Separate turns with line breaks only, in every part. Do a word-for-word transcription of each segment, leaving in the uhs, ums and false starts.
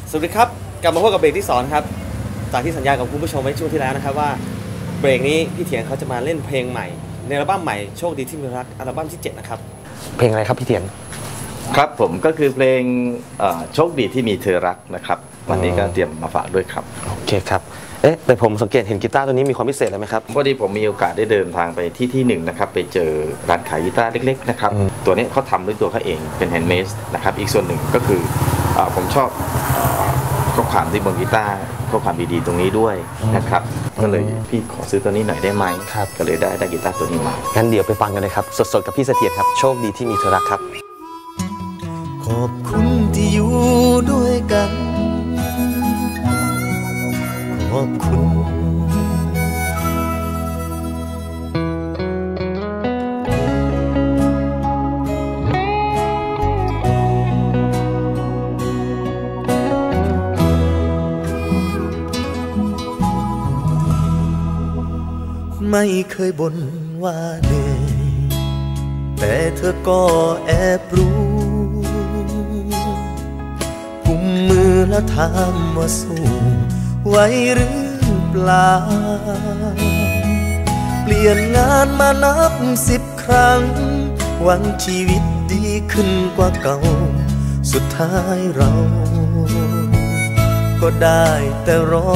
สวัสดีครับกลับมาพบกับเบรกที่สองครับจากที่สัญญากับคุณผู้ชมไว้ช่วงที่แล้วนะครับว่าเบรกนี้พี่เถียงเขาจะมาเล่นเพลงใหม่ในอัลบั้มใหม่โชคดีที่มีรักอัลบั้มที่เจ็ดนะครับเพลงอะไรครับพี่เถียง
ครับผมก็คือเพลงโชคดีที่มีเธอรักนะครับวันนี้ก็เตรียมมาฝากด้วยครับ
โอเคครับเอ๊ะแต่ผมสังเกตเห็นกีตาร์ตัวนี้มีความพิเศษอะไรไหมครับ
พอดีผมมีโอกาสได้เดินทางไปที่ที่หนึ่งนะครับไปเจอร้านขายกีตาร์เล็กๆนะครับตัวนี้เขาทำด้วยตัวเขาเองเป็นแฮนด์เมดนะครับอีกส่วนหนึ่งก็คือผมชอบข้อความที่บนกีตาร์ข้อความดีๆตรงนี้ด้วยนะครับก็เลยพี่ขอซื้อตัวนี้หน่อยได้ไหมครับก็เลยได้ได้กีตาร์ตัวนี้มา
งั้นเดี๋ยวไปฟังกันเลยครับสดๆกับพี่เสถียรครับโชคดีที่มีเธอรักครับ
ขอบคุณที่อยู่ด้วยกันขอบคุณไม่เคยบ่นว่าเหนื่อยแต่เธอก็แอบรู้กุมมือแล้วถามว่าสู้ไหวหรือเปล่าเปลี่ยนงานมานับสิบครั้งหวังชีวิตดีขึ้นกว่าเก่าสุดท้ายเราก็ได้แต่รอ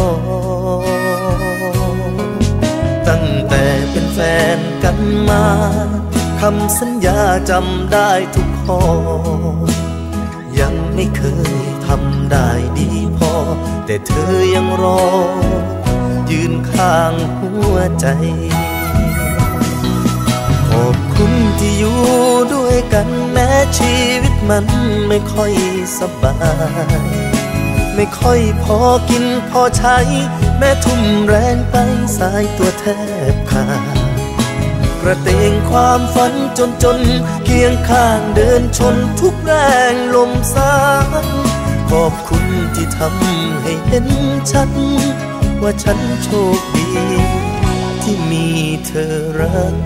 ตั้งแต่เป็นแฟนกันมาคำสัญญาจำได้ทุกข้อยังไม่เคยทำได้ดีพอแต่เธอยังรอยืนข้างหัวใจขอบคุณที่อยู่ด้วยกันแม้ชีวิตมันไม่ค่อยสบายไม่ค่อยพอกินพอใช้แม้ทุ่มแรงไปสายตัวแทบขาดกระเตงความฝันจนจนเคียงข้างเดินชนทุกแรงลมสายขอบคุณที่ทำให้เห็นชัดว่าฉันโชคดีที่มีเธอรัก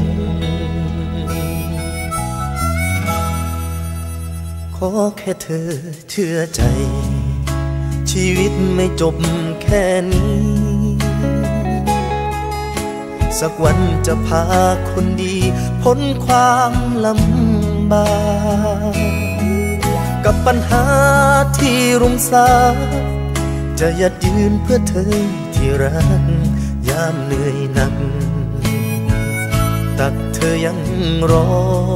ขอแค่เธอเชื่อใจชีวิตไม่จบแค่นี้สักวันจะพาคนดีพ้นความลำบากกับปัญหาที่รุมสาจะยัดยืนเพื่อเธอที่รักยามเหนื่อยหนักตักเธอยังรอ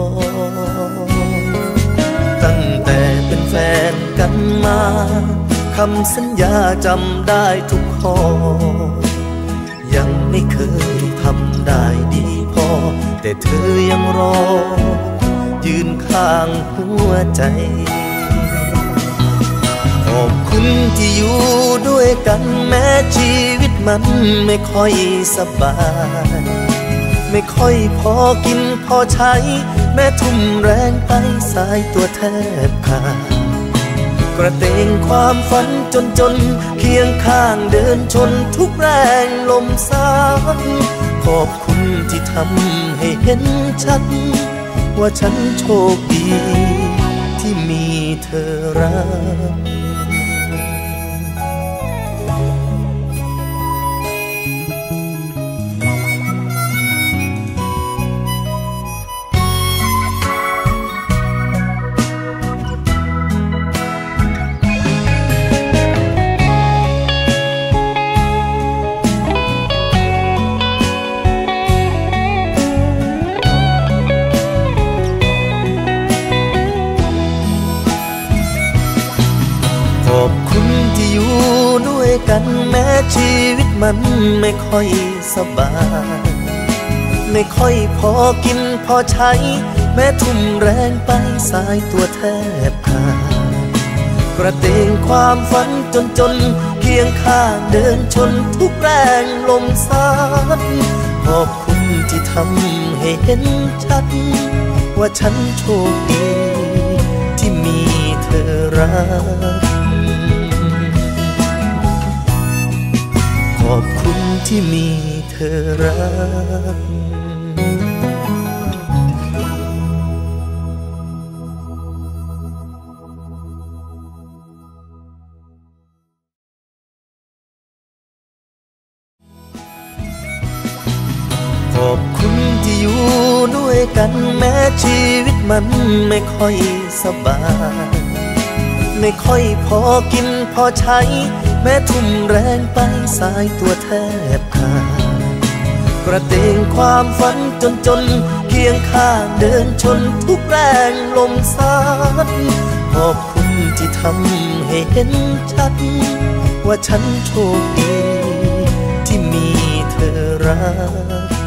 ตั้งแต่เป็นแฟนกันมาคำสัญญาจำได้ทุกข้อยังไม่เคยทำได้ดีพอแต่เธอยังรอยืนข้างหัวใจขอบคุณที่อยู่ด้วยกันแม้ชีวิตมันไม่ค่อยสบายไม่ค่อยพอกินพอใช้แม้ทุ่มแรงไปสายตัวแทบขาดกระเตงความฝันจนจนเคียงข้างเดินชนทุกแรงลมสายขอบคุณที่ทำให้เห็นชัดว่าฉันโชคดีที่มีเธอรักขอบคุณที่อยู่ด้วยกันแม้ชีวิตมันไม่ค่อยสบายไม่ค่อยพอกินพอใช้แม้ทุ่มแรงไปสายตัวแทบขาดกระเตงความฝันจนจนเคียงข้างเดินชนทุกแรงลมสายขอบคุณที่ทำให้เห็นชัดว่าฉันโชคดีที่มีเธอรักขอบคุณที่มีเธอรักอยู่ด้วยกันแม้ชีวิตมันไม่ค่อยสบายไม่ค่อยพอกินพอใช้แม้ทุ่มแรงไปสายตัวแทบขาดกระเตงความฝันจนจนเคียงข้างเดินชนทุกแรงลมซัดขอบคุณที่ทำให้เห็นชัดว่าฉันโชคดีที่มีเธอรัก